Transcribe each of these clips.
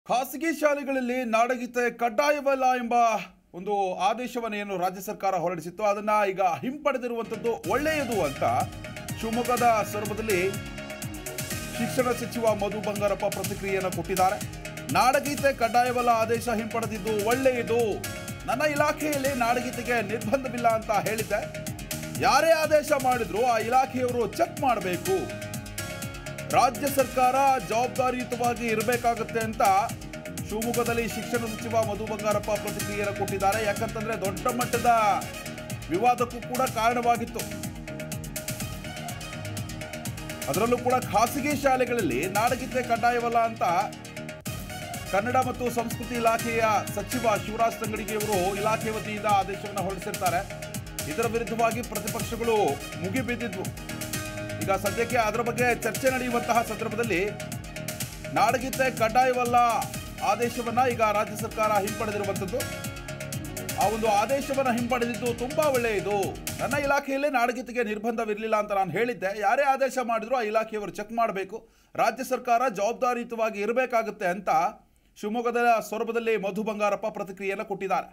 ಖಾಸಗಿ ಶಾಲೆಗಳಲ್ಲಿ ನಾಡಗೀತೆ ಕಡ್ಡಾಯವಲ್ಲ ಎಂಬ ಒಂದು ಆದೇಶವನ್ನು ರಾಜ್ಯ ಸರ್ಕಾರ ಹೊರಡಿಸಿತ್ತು. ಅದನ್ನ ಈಗ ಹಿಂಪಡೆದಿರುವಂತದ್ದು ಒಳ್ಳೆಯದು ಅಂತ ಶಿವಮೊಗ್ಗದ ಸೊರಬದಲ್ಲಿ ಶಿಕ್ಷಣ ಸಚಿವ ಮಧು ಬಂಗಾರಪ್ಪ ಪ್ರತಿಕ್ರಿಯೆಯನ್ನು ಕೊಟ್ಟಿದ್ದಾರೆ. ನಾಡಗೀತೆ ಕಡ್ಡಾಯವಲ್ಲ ಆದೇಶ ಹಿಂಪಡೆದಿದ್ದು ಒಳ್ಳೆಯದು. ನನ್ನ ಇಲಾಖೆಯಲ್ಲಿ ನಾಡಗೀತೆಗೆ ನಿರ್ಬಂಧವಿಲ್ಲ ಅಂತ ಹೇಳಿದ್ದೆ. ಯಾರೇ ಆದೇಶ ಮಾಡಿದ್ರು ಆ ಇಲಾಖೆಯವರು ಚೆಕ್ ಮಾಡಬೇಕು. ರಾಜ್ಯ ಸರ್ಕಾರ ಜವಾಬ್ದಾರಿಯುತವಾಗಿ ಇರಬೇಕಾಗುತ್ತೆ ಅಂತ ಶಿವಮೊಗ್ಗದಲ್ಲಿ ಶಿಕ್ಷಣ ಸಚಿವ ಮಧು ಬಂಗಾರಪ್ಪ ಪ್ರತಿಕ್ರಿಯೆಯನ್ನು ಕೊಟ್ಟಿದ್ದಾರೆ. ಯಾಕಂತಂದ್ರೆ ದೊಡ್ಡ ಮಟ್ಟದ ವಿವಾದಕ್ಕೂ ಕೂಡ ಕಾರಣವಾಗಿತ್ತು. ಅದರಲ್ಲೂ ಕೂಡ ಖಾಸಗಿ ಶಾಲೆಗಳಲ್ಲಿ ನಾಡಗೀತೆ ಕಡ್ಡಾಯವಲ್ಲ ಅಂತ ಕನ್ನಡ ಮತ್ತು ಸಂಸ್ಕೃತಿ ಇಲಾಖೆಯ ಸಚಿವ ಶಿವರಾಜ್ ತಂಗಡಗಿಯವರು ಇಲಾಖೆ ವತಿಯಿಂದ ಆದೇಶವನ್ನು ಹೊರಡಿಸಿರ್ತಾರೆ. ಇದರ ವಿರುದ್ಧವಾಗಿ ಪ್ರತಿಪಕ್ಷಗಳು ಮುಗಿಬಿದ್ದಿದ್ವು. ಈಗ ಸದ್ಯಕ್ಕೆ ಅದರ ಬಗ್ಗೆ ಚರ್ಚೆ ನಡೆಯುವಂತಹ ಸಂದರ್ಭದಲ್ಲಿ ನಾಡಗೀತೆ ಕಡ್ಡಾಯವಲ್ಲ ಆದೇಶವನ್ನ ಈಗ ರಾಜ್ಯ ಸರ್ಕಾರ ಹಿಂಪಡೆದಿರುವಂಥದ್ದು. ಆ ಒಂದು ಆದೇಶವನ್ನ ಹಿಂಪಡೆದಿದ್ದು ತುಂಬಾ ಒಳ್ಳೆಯದು. ನನ್ನ ಇಲಾಖೆಯಲ್ಲೇ ನಾಡಗೀತೆಗೆ ನಿರ್ಬಂಧವಿರಲಿಲ್ಲ ಅಂತ ನಾನು ಹೇಳಿದ್ದೆ. ಯಾರೇ ಆದೇಶ ಮಾಡಿದ್ರು ಆ ಇಲಾಖೆಯವರು ಚೆಕ್ ಮಾಡಬೇಕು. ರಾಜ್ಯ ಸರ್ಕಾರ ಜವಾಬ್ದಾರಿಯುತವಾಗಿ ಇರಬೇಕಾಗುತ್ತೆ ಅಂತ ಶಿವಮೊಗ್ಗದ ಸೊರಬದಲ್ಲಿ ಮಧು ಬಂಗಾರಪ್ಪ ಪ್ರತಿಕ್ರಿಯೆಯನ್ನು ಕೊಟ್ಟಿದ್ದಾರೆ.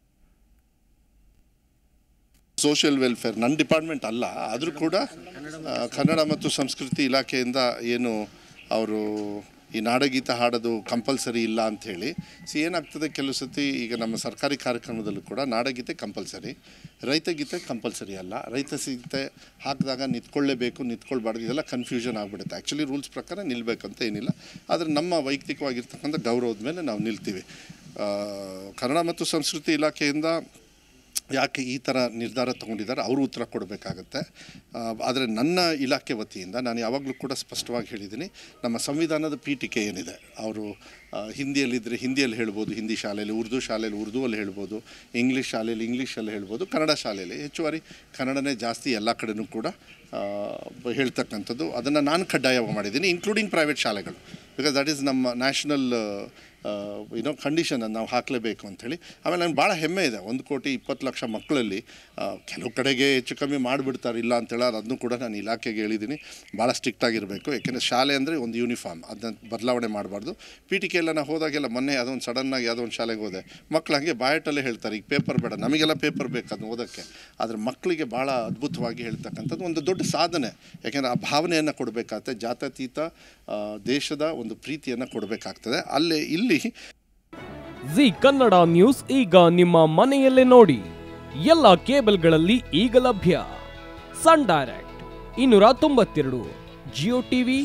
ಸೋಷಿಯಲ್ ವೆಲ್ಫೇರ್ ನನ್ನ ಡಿಪಾರ್ಟ್ಮೆಂಟ್ ಅಲ್ಲ, ಆದರೂ ಕೂಡ ಕನ್ನಡ ಮತ್ತು ಸಂಸ್ಕೃತಿ ಇಲಾಖೆಯಿಂದ ಏನು ಅವರು ಈ ನಾಡಗೀತೆ ಹಾಡೋದು ಕಂಪಲ್ಸರಿ ಇಲ್ಲ ಅಂಥೇಳಿ ಏನಾಗ್ತದೆ, ಕೆಲವು ಸತಿ ಈಗ ನಮ್ಮ ಸರ್ಕಾರಿ ಕಾರ್ಯಕ್ರಮದಲ್ಲೂ ಕೂಡ ನಾಡಗೀತೆ ಕಂಪಲ್ಸರಿ, ರೈತಗೀತೆ ಕಂಪಲ್ಸರಿ ಅಲ್ಲ. ರೈತಗೀತೆ ಹಾಕಿದಾಗ ನಿಂತ್ಕೊಳ್ಳೇಬೇಕು, ನಿಂತ್ಕೊಳ್ಬಾರ್ದು, ಇದೆಲ್ಲ ಕನ್ಫ್ಯೂಷನ್ ಆಗಿಬಿಡುತ್ತೆ. ಆ್ಯಕ್ಚುಲಿ ರೂಲ್ಸ್ ಪ್ರಕಾರ ನಿಲ್ಲಬೇಕಂತ ಏನಿಲ್ಲ, ಆದರೆ ನಮ್ಮ ವೈಯಕ್ತಿಕವಾಗಿರ್ತಕ್ಕಂಥ ಗೌರವದ ಮೇಲೆ ನಾವು ನಿಲ್ತೀವಿ. ಕನ್ನಡ ಮತ್ತು ಸಂಸ್ಕೃತಿ ಇಲಾಖೆಯಿಂದ ಯಾಕೆ ಈ ಥರ ನಿರ್ಧಾರ ತೊಗೊಂಡಿದ್ದಾರೆ ಅವರು ಉತ್ತರ ಕೊಡಬೇಕಾಗತ್ತೆ. ಆದರೆ ನನ್ನ ಇಲಾಖೆ ವತಿಯಿಂದ ನಾನು ಯಾವಾಗಲೂ ಕೂಡ ಸ್ಪಷ್ಟವಾಗಿ ಹೇಳಿದ್ದೀನಿ, ನಮ್ಮ ಸಂವಿಧಾನದ ಪೀಠಿಕೆ ಏನಿದೆ, ಅವರು ಹಿಂದಿಯಲ್ಲಿದ್ದರೆ ಹಿಂದಿಯಲ್ಲಿ ಹೇಳ್ಬೋದು, ಹಿಂದಿ ಶಾಲೆಯಲ್ಲಿ, ಉರ್ದು ಶಾಲೆಯಲ್ಲಿ ಉರ್ದುವಲ್ಲಿ ಹೇಳ್ಬೋದು, ಇಂಗ್ಲೀಷ್ ಶಾಲೆಯಲ್ಲಿ ಇಂಗ್ಲೀಷಲ್ಲಿ ಹೇಳ್ಬೋದು, ಕನ್ನಡ ಶಾಲೆಯಲ್ಲಿ ಹೆಚ್ಚುವರಿ ಕನ್ನಡನೇ ಜಾಸ್ತಿ ಎಲ್ಲ ಕಡೆಯೂ ಕೂಡ ಹೇಳ್ತಕ್ಕಂಥದ್ದು. ಅದನ್ನು ನಾನು ಕಡ್ಡಾಯ ಮಾಡಿದ್ದೀನಿ, ಇನ್ಕ್ಲೂಡಿಂಗ್ ಪ್ರೈವೇಟ್ ಶಾಲೆಗಳು. ಬಿಕಾಸ್ ದಟ್ ಈಸ್ ನಮ್ಮ ನ್ಯಾಷನಲ್ ಕಂಡೀಷನನ್ನು ನಾವು ಹಾಕಲೇಬೇಕು ಅಂಥೇಳಿ. ಆಮೇಲೆ ನನಗೆ ಭಾಳ ಹೆಮ್ಮೆ ಇದೆ, 1,20,00,000 ಮಕ್ಕಳಲ್ಲಿ ಕೆಲವು ಕಡೆಗೆ ಹೆಚ್ಚು ಕಮ್ಮಿ ಮಾಡಿಬಿಡ್ತಾರೆ, ಇಲ್ಲ ಅಂತೇಳಿ ಅದನ್ನು ಕೂಡ ನಾನು ಇಲಾಖೆಗೆ ಹೇಳಿದ್ದೀನಿ, ಭಾಳ ಸ್ಟ್ರಿಕ್ಟಾಗಿರಬೇಕು. ಯಾಕೆಂದರೆ ಶಾಲೆ ಅಂದರೆ ಒಂದು ಯೂನಿಫಾರ್ಮ್, ಅದನ್ನ ಬದಲಾವಣೆ ಮಾಡಬಾರ್ದು. ಪೀಠಿಕೆಲ್ಲ ನಾವು ಹೋದಾಗೆಲ್ಲ ಮೊನ್ನೆ ಅದೊಂದು ಸಡನ್ನಾಗಿ ಯಾವುದೋ ಒಂದು ಶಾಲೆಗೆ ಹೋದೆ, ಮಕ್ಕಳು ಹಾಗೆ ಬಾಯಟಲ್ಲೇ ಹೇಳ್ತಾರೆ, ಈಗ ಪೇಪರ್ ಬೇಡ, ನಮಗೆಲ್ಲ ಪೇಪರ್ ಬೇಕು ಅದನ್ನು ಓದೋಕ್ಕೆ. ಆದರೆ ಮಕ್ಕಳಿಗೆ ಭಾಳ ಅದ್ಭುತವಾಗಿ ಹೇಳ್ತಕ್ಕಂಥದ್ದು ಒಂದು ದೊಡ್ಡ ಸಾಧನೆ. ಯಾಕೆಂದರೆ ಆ ಭಾವನೆಯನ್ನು ಕೊಡಬೇಕಾಗುತ್ತೆ, ಜಾತ್ಯತೀತ ದೇಶದ ಒಂದು ಪ್ರೀತಿಯನ್ನು ಕೊಡಬೇಕಾಗ್ತದೆ. ಇಲ್ಲಿ ಜಿ ಕನ್ನಡ ನ್ಯೂಸ್ ಈಗ ನಿಮ್ಮ ಮನೆಯಲ್ಲೇ ನೋಡಿ. ಎಲ್ಲ ಕೇಬಲ್ಗಳಲ್ಲಿ ಈಗ ಲಭ್ಯ. Sun direct 292, Jio TV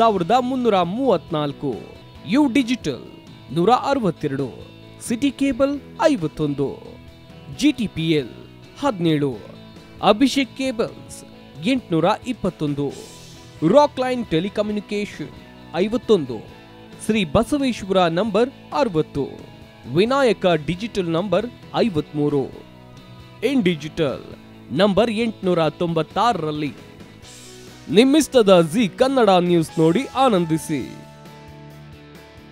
1334, U digital 162, city cable 51, GTPL 17, Abhishek cables 821, rockline telecommunication 51, Shri Basaveshwara number 60, Vinayaka digital number 53, in digital number 896ರಲ್ಲಿ. ನಿಮ್ಮಿಸ್ತದ ಜಿ ಕನ್ನಡ ನ್ಯೂಸ್ ನೋಡಿ ಆನಂದಿಸಿ.